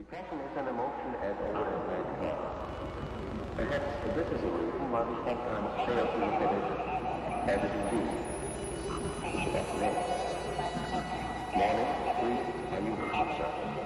Depression is an emotion as old as mankind. Perhaps this is a reason why we sometimes fail to look at it as a disease. That's it. Morning, sleep, and you hurt yourself.